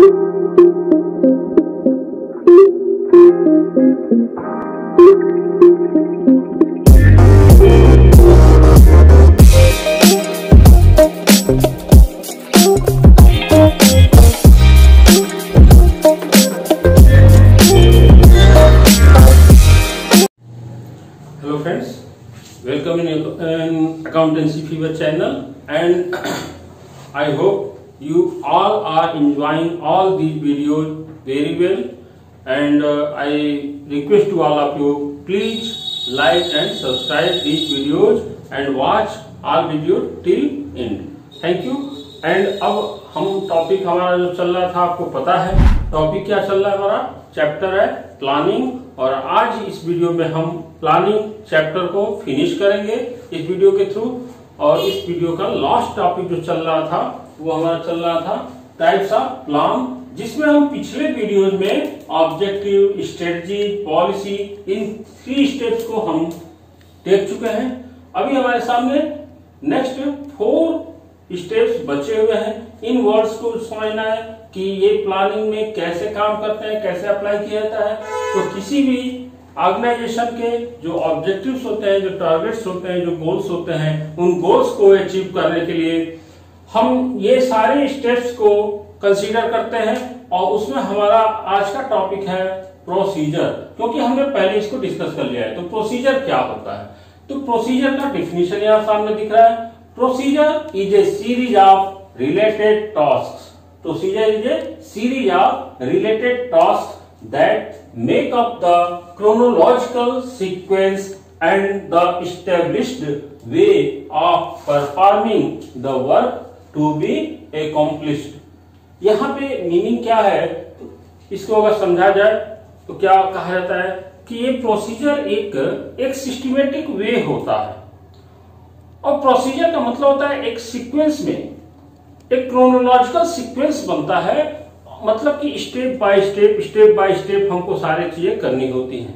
Hello friends, welcome in Accountancy Fever channel, and I hope you all are enjoying all these videos very well, and I request to all of you, please like and subscribe these videos and watch all videos till end. Thank you. And अब हम topic हमारा जो चल रहा था आपको पता है टॉपिक क्या चल रहा है, हमारा चैप्टर है प्लानिंग, और आज इस वीडियो में हम प्लानिंग चैप्टर को फिनिश करेंगे इस वीडियो के थ्रू। और इस वीडियो का लास्ट टॉपिक जो चल रहा था वो हमारा चल रहा था टाइप्स ऑफ प्लान, जिसमें हम पिछले वीडियोज में ऑब्जेक्टिव, स्ट्रेटजी, पॉलिसी, इन 3 स्टेप्स को हम देख चुके हैं। अभी हमारे सामने नेक्स्ट 4 स्टेप्स बचे हुए हैं। इन वर्ड्स को समझना है कि ये प्लानिंग में कैसे काम करते हैं, कैसे अप्लाई किया जाता है। तो किसी भी ऑर्गेनाइजेशन के जो ऑब्जेक्टिव्स होते हैं, जो टारगेट्स होते हैं, जो गोल्स होते हैं, उन गोल्स को अचीव करने के लिए हम ये सारे स्टेप्स को कंसीडर करते हैं। और उसमें हमारा आज का टॉपिक है प्रोसीजर, क्योंकि हमने पहले इसको डिस्कस कर लिया है। तो प्रोसीजर क्या होता है? तो प्रोसीजर का डिफिनेशन यहाँ सामने दिख रहा है। Procedure is a series of related tasks. Procedure is a series of related tasks that make up the chronological sequence and the established way of performing the work to be accomplished. यहाँ पे meaning क्या है, इसको अगर समझा जाए तो क्या कहा जाता है कि ये प्रोसीजर एक सिस्टमेटिक वे होता है। और प्रोसीजर का मतलब होता है एक सीक्वेंस में एक क्रोनोलॉजिकल सीक्वेंस बनता है, मतलब कि स्टेप बाय स्टेप हमको सारी चीजें करनी होती हैं,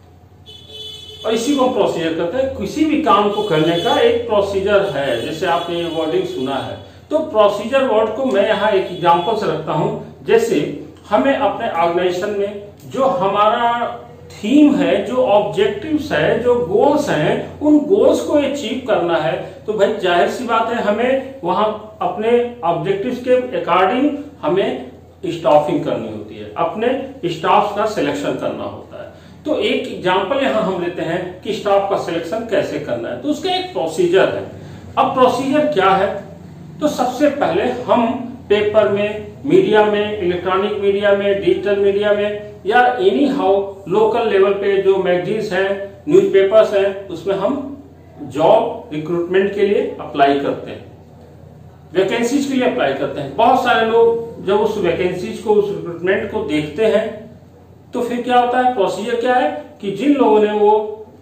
और इसी को हम प्रोसीजर कहते हैं। किसी भी काम को करने का एक प्रोसीजर है, जैसे आपने ये वर्डिंग सुना है। तो प्रोसीजर वर्ड को मैं यहाँ एक एग्जांपल से रखता हूं। जैसे हमें अपने ऑर्गेनाइजेशन में जो हमारा थीम है, जो ऑब्जेक्टिव्स है, जो गोल्स हैं, उन गोल्स को अचीव करना है, तो भाई जाहिर सी बात है हमें वहां अपने ऑब्जेक्टिव्स के अकॉर्डिंग हमें स्टाफिंग करनी होती है, अपने स्टाफ का सिलेक्शन करना होता है। तो एक एग्जांपल यहां हम लेते हैं कि स्टाफ का सिलेक्शन कैसे करना है, तो उसका एक प्रोसीजर है। अब प्रोसीजर क्या है? तो सबसे पहले हम पेपर में, मीडिया में, इलेक्ट्रॉनिक मीडिया में, डिजिटल मीडिया में, या एनी हाउ लोकल लेवल पे जो मैगजीन्स हैं, न्यूज़पेपर्स हैं, उसमें हम जॉब रिक्रूटमेंट के लिए अप्लाई करते हैं, वैकेंसीज के लिए अप्लाई करते हैं। बहुत सारे लोग जब उस वैकेंसीज को, उस रिक्रूटमेंट को देखते हैं, तो फिर क्या होता है, प्रोसीजर क्या है कि जिन लोगों ने वो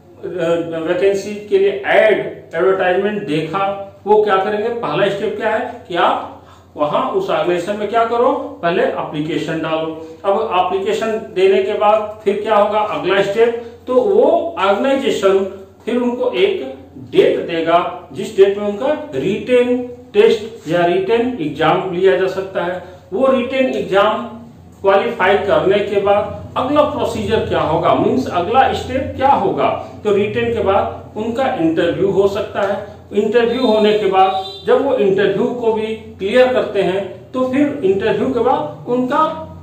वैकेंसी के लिए एडवर्टाइजमेंट देखा, वो क्या करेंगे, पहला स्टेप क्या है कि आप वहां उस ऑर्गेनाइजेशन में क्या करो, पहले एप्लीकेशन डालो। अब एप्लीकेशन देने के बाद फिर क्या होगा, अगला स्टेप, तो वो ऑर्गेनाइजेशन फिर उनको एक डेट देगा जिस डेट में उनका रिटेन टेस्ट या रिटेन एग्जाम लिया जा सकता है। वो रिटेन एग्जाम क्वालिफाई करने के बाद अगला प्रोसीजर क्या होगा, मीन्स अगला स्टेप क्या होगा, तो रिटेन के बाद उनका इंटरव्यू हो सकता है। इंटरव्यू होने के बाद जब वो इंटरव्यू को भी क्लियर करते हैं, तो फिर इंटरव्यू के बाद उनका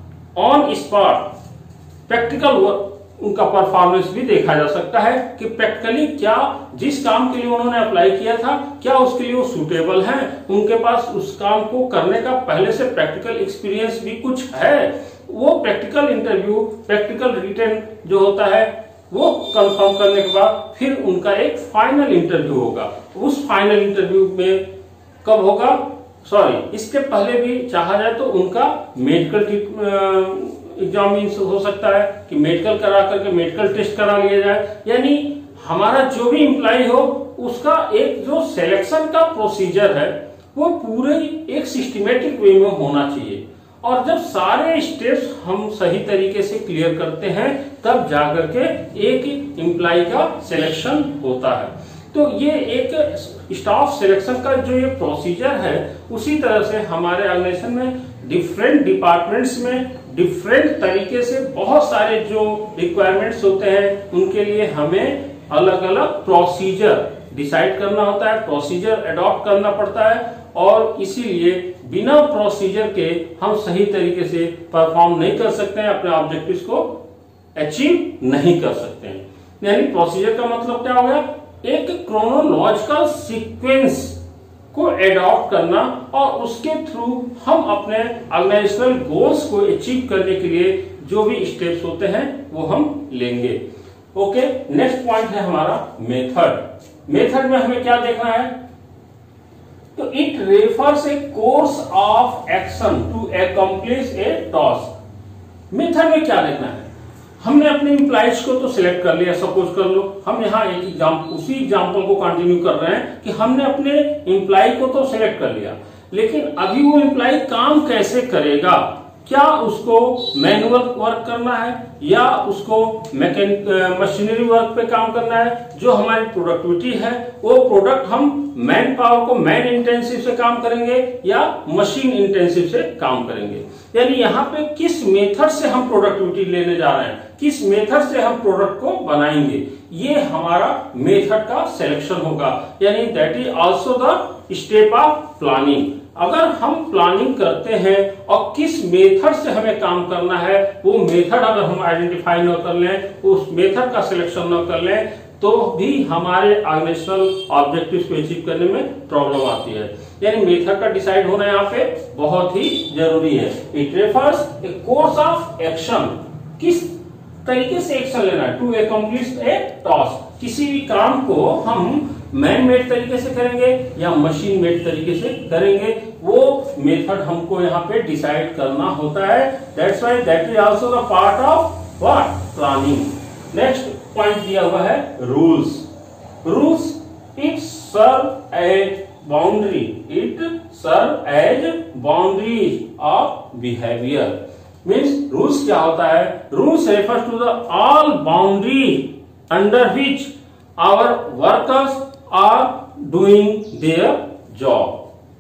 ऑन स्पॉट प्रैक्टिकल वर्क, उनका परफॉर्मेंस भी देखा जा सकता है कि प्रैक्टिकली क्या जिस काम के लिए उन्होंने अप्लाई किया था, क्या उसके लिए वो सूटेबल है, उनके पास उस काम को करने का पहले से प्रैक्टिकल एक्सपीरियंस भी कुछ है। वो प्रैक्टिकल इंटरव्यू, प्रैक्टिकल रिटन जो होता है, वो कंफर्म करने के बाद फिर उनका एक फाइनल इंटरव्यू होगा। उस फाइनल इंटरव्यू में कब होगा, इसके पहले भी चाहा जाए तो उनका मेडिकल एग्जाम हो सकता है कि मेडिकल करा करके मेडिकल टेस्ट करा लिया जाए। यानी हमारा जो भी एम्प्लॉय हो, उसका एक जो सिलेक्शन का प्रोसीजर है वो पूरे एक सिस्टमेटिक वे में होना चाहिए। और जब सारे स्टेप्स हम सही तरीके से क्लियर करते हैं, तब जाकर के एक एम्प्लॉय का सिलेक्शन होता है। तो ये एक स्टाफ सिलेक्शन का जो ये प्रोसीजर है, उसी तरह से हमारे ऑर्गेनाइजेशन में डिफरेंट डिपार्टमेंट्स में डिफरेंट तरीके से बहुत सारे जो रिक्वायरमेंट्स होते हैं उनके लिए हमें अलग अलग प्रोसीजर डिसाइड करना होता है, प्रोसीजर अडॉप्ट करना पड़ता है, और इसीलिए बिना प्रोसीजर के हम सही तरीके से परफॉर्म नहीं कर सकते हैं, अपने ऑब्जेक्टिव्स को अचीव नहीं कर सकते हैं। यानी प्रोसीजर का मतलब क्या हो गया, एक क्रोनोलॉजिकल सीक्वेंस को एडॉप्ट करना और उसके थ्रू हम अपने ऑर्गेनाइजेशनल गोल्स को अचीव करने के लिए जो भी स्टेप्स होते हैं वो हम लेंगे। ओके, नेक्स्ट पॉइंट है हमारा मेथड। मेथड में हमें क्या देखना है, तो it refers a course of action to accomplish a task. Method में क्या देखना है, हमने अपने एम्प्लॉइज को तो सिलेक्ट कर लिया, सपोज कर लो हम यहाँ एक उसी एग्जांपल को कंटिन्यू कर रहे हैं कि हमने अपने एम्प्लॉय को तो सिलेक्ट कर लिया, लेकिन अभी वो एम्प्लॉय काम कैसे करेगा, क्या उसको मैनुअल वर्क करना है या उसको मशीनरी वर्क पे काम करना है। जो हमारी प्रोडक्टिविटी है वो प्रोडक्ट हम मैन पावर को मैन इंटेंसिव से काम करेंगे या मशीन इंटेंसिव से काम करेंगे। यानी यहाँ पे किस मेथड से हम प्रोडक्टिविटी लेने जा रहे हैं, किस मेथड से हम प्रोडक्ट को बनाएंगे, ये हमारा मेथड का सिलेक्शन होगा। यानी that is also the step of planning. अगर हम प्लानिंग करते हैं और किस मेथड से हमें काम करना है वो मेथड अगर हम आइडेंटिफाई न कर लें, उस मेथड का सिलेक्शन न कर लें, तो भी हमारे ऑर्गेनाइजेशनल ऑब्जेक्टिव्स को अचीव करने में प्रॉब्लम आती है। यानी मेथड का डिसाइड होना यहाँ पे बहुत ही जरूरी है। It refers a course of action, किस तरीके से एक्शन लेना है, टू अकम्प्लिश ए टास्क। किसी भी काम को हम मैन मेड तरीके से करेंगे या मशीन मेड तरीके से करेंगे, वो मेथड हमको यहाँ पे डिसाइड करना होता है। That's why that is also the part of what, planning. Next point दिया हुआ है rules. Rules it serve as boundary, it serve as boundaries of behaviour. Means rules क्या होता है, rules refers to the all boundary under which our workers are doing their job,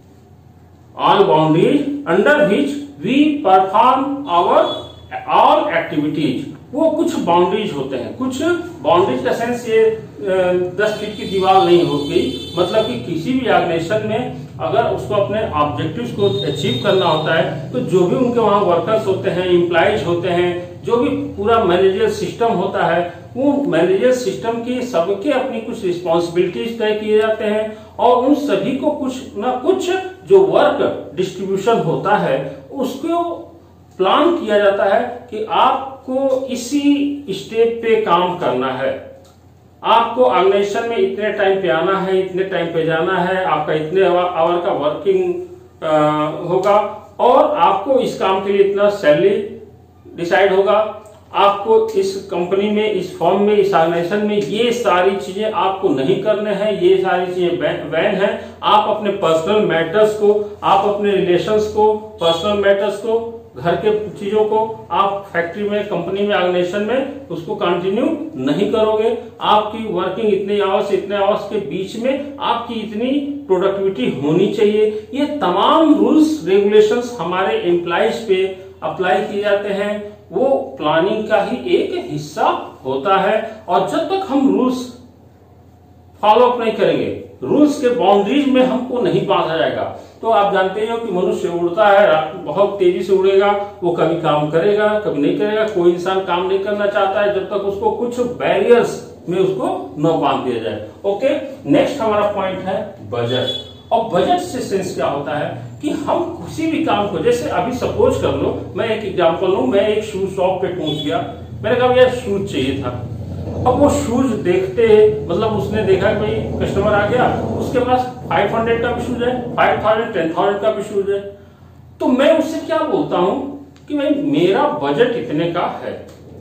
all boundaries under which we perform our all activities। वो कुछ boundaries होते हैं, कुछ boundaries का sense ये 10 फीट की दीवार नहीं होगी, मतलब कि किसी भी ऑर्गेनाइजेशन में अगर उसको अपने ऑब्जेक्टिव्स को अचीव करना होता है तो जो भी उनके वहां वर्कर्स होते हैं, एम्प्लॉइज होते हैं, जो भी पूरा मैनेजर सिस्टम होता है, वो मैनेजर सिस्टम की सबके अपनी कुछ रिस्पॉन्सिबिलिटीज तय किए जाते हैं और उन सभी को कुछ ना कुछ जो वर्क डिस्ट्रीब्यूशन होता है उसको प्लान किया जाता है कि आपको इसी स्टेप पे काम करना है, आपको ऑर्गेनाइजेशन में इतने टाइम पे आना है, इतने टाइम पे जाना है, आपका इतने आवर का वर्किंग होगा और आपको इस काम के लिए इतना सैलरी डिसाइड होगा, आपको इस कंपनी में, इस फर्म में, इस ऑर्गेनाइजेशन में ये सारी चीजें आपको नहीं करने हैं, ये सारी चीजें बैन है। आप अपने पर्सनल मैटर्स को, आप अपने रिलेशंस को, पर्सनल मैटर्स को, घर के चीजों को आप फैक्ट्री में, कंपनी में, ऑर्गेनाइजेशन में उसको कंटिन्यू नहीं करोगे। आपकी वर्किंग इतने आवर्स, इतने आवर्स के बीच में आपकी इतनी प्रोडक्टिविटी होनी चाहिए। ये तमाम रूल्स रेगुलेशंस हमारे एम्प्लॉइज पे अप्लाई किए जाते हैं, वो प्लानिंग का ही एक हिस्सा होता है। और जब तक हम रूल्स फॉलो अप नहीं करेंगे, रूल्स के बाउंड्रीज में हमको नहीं बांधा जाएगा, तो आप जानते हो कि मनुष्य उड़ता है, बहुत तेजी से उड़ेगा, वो कभी काम करेगा, कभी नहीं करेगा। कोई इंसान काम नहीं करना चाहता है जब तक उसको कुछ बैरियर्स में उसको न बांध दिया जाए। ओके, नेक्स्ट हमारा पॉइंट है बजट। और बजट से सेंस क्या होता है कि हम किसी भी काम को, जैसे अभी सपोज कर लो, मैं एक एग्जांपल लूं, मैं एक शूज शॉप पे पहुंच गया, मैंने कहा यार शूज चाहिए था। अब वो शूज देखते, मतलब उसने देखा कि भाई कस्टमर आ गया, उसके पास 500 का भी शूज है, 5000, 10,000 का भी शूज है, तो मैं उससे क्या बोलता हूं कि भाई मेरा बजट इतने का है।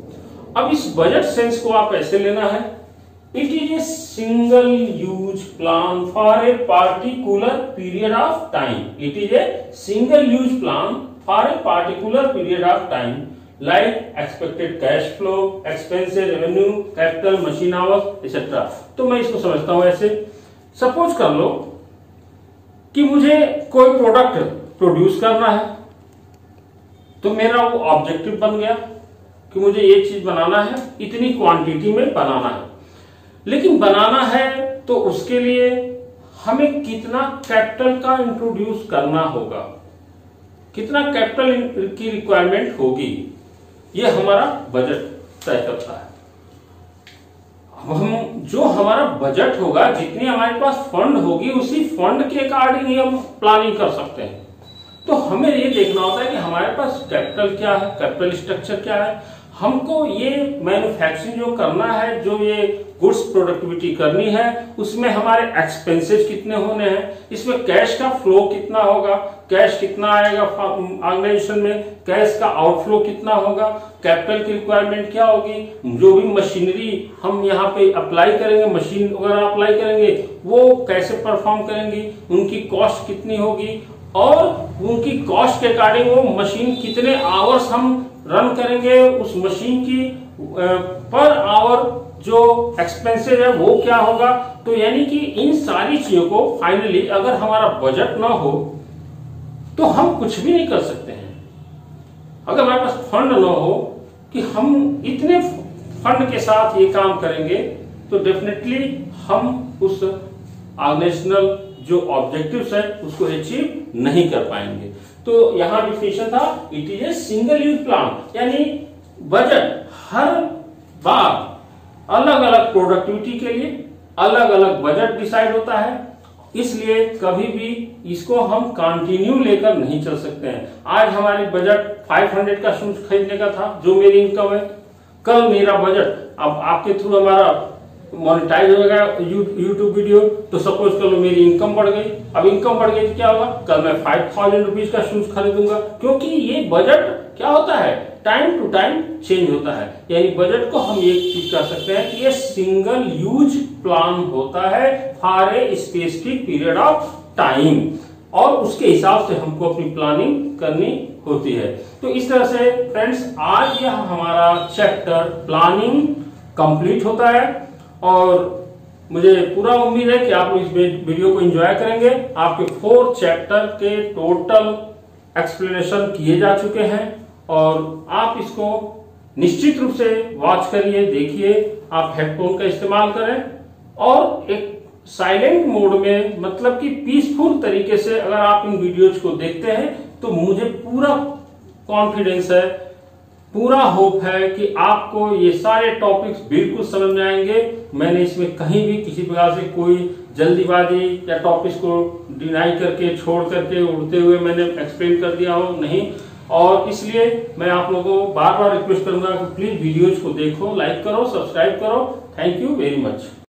अब इस बजट सेंस को आप ऐसे लेना है, it is a single use plan for a particular period of time. It is a single use plan for a particular period of time, like expected cash flow, expenses, revenue, capital, machine hours etcetera. तो मैं इसको समझता हूं ऐसे, suppose कर लो कि मुझे कोई प्रोडक्ट प्रोड्यूस करना है, तो मेरा वो ऑब्जेक्टिव बन गया कि मुझे ये चीज बनाना है, इतनी क्वांटिटी में बनाना है। लेकिन बनाना है तो उसके लिए हमें कितना कैपिटल का इंट्रोड्यूस करना होगा, कितना कैपिटल की रिक्वायरमेंट होगी, ये हमारा बजट तय करता है। अब हम जो हमारा बजट होगा, जितनी हमारे पास फंड होगी, उसी फंड के अकॉर्डिंग ही हम प्लानिंग कर सकते हैं। तो हमें ये देखना होता है कि हमारे पास कैपिटल क्या है, कैपिटल स्ट्रक्चर क्या है। हमको ये मैन्युफैक्चरिंग जो करना है, जो ये गुड्स प्रोडक्टिविटी करनी है, उसमें हमारे एक्सपेंसेस कितने होने हैं, इसमें कैश का फ्लो कितना होगा, कैश कितना आएगा ऑर्गेनाइजेशन में, कैश का आउटफ्लो कितना होगा, कैपिटल की रिक्वायरमेंट क्या होगी, जो भी मशीनरी हम यहाँ पे अप्लाई करेंगे, मशीन वगैरह अप्लाई करेंगे, वो कैसे परफॉर्म करेंगी, उनकी कॉस्ट कितनी होगी, और उनकी कॉस्ट के अकॉर्डिंग वो मशीन कितने आवर्स हम रन करेंगे, उस मशीन की पर आवर जो एक्सपेंसेस है वो क्या होगा। तो यानी कि इन सारी चीजों को फाइनली अगर हमारा बजट ना हो तो हम कुछ भी नहीं कर सकते हैं। अगर हमारे पास फंड ना हो कि हम इतने फंड के साथ ये काम करेंगे, तो डेफिनेटली हम उस ऑर्गेनाइजेशनल जो ऑब्जेक्टिव्स है उसको अचीव नहीं कर पाएंगे। तो यहां डिफिनेशन था, it is a single use plan, यानी बजट हर बार अलग अलग प्रोडक्टिविटी के लिए अलग अलग बजट डिसाइड होता है। इसलिए कभी भी इसको हम कंटिन्यू लेकर नहीं चल सकते हैं। आज हमारे बजट 500 का शूज खरीदने का था, जो मेरी इनकम है, कल मेरा बजट, अब आपके थ्रू हमारा मोनेटाइज हो गया यूट्यूब वीडियो, तो सपोज कर लो मेरी इनकम बढ़ गई। अब इनकम बढ़ गई तो क्या होगा, कल मैं 5000 रुपीज का शूज खरीदूंगा, क्योंकि ये बजट क्या होता है, टाइम टू टाइम चेंज होता है। यानी बजट को हम एक चीज कर सकते हैं कि ये सिंगल यूज प्लान होता है for a specific period of time, और उसके हिसाब से हमको अपनी प्लानिंग करनी होती है। तो इस तरह से फ्रेंड्स, आज यह हमारा चैप्टर प्लानिंग कंप्लीट होता है, और मुझे पूरा उम्मीद है कि आप लोग इस वीडियो को एंजॉय करेंगे। आपके 4 चैप्टर के टोटल एक्सप्लेनेशन किए जा चुके हैं, और आप इसको निश्चित रूप से वॉच करिए, देखिए। आप हेडफोन का इस्तेमाल करें और एक साइलेंट मोड में, मतलब कि पीसफुल तरीके से अगर आप इन वीडियोज को देखते हैं, तो मुझे पूरा कॉन्फिडेंस है, पूरा होप है कि आपको ये सारे टॉपिक्स बिल्कुल समझ में आएंगे। मैंने इसमें कहीं भी किसी प्रकार से कोई जल्दीबाजी या टॉपिक्स को डिनाई करके, छोड़ करके, उड़ते हुए मैंने एक्सप्लेन कर दिया हो, नहीं। और इसलिए मैं आप लोगों को बार बार रिक्वेस्ट करूंगा कि प्लीज वीडियोज को देखो, लाइक करो, सब्सक्राइब करो। Thank you very much.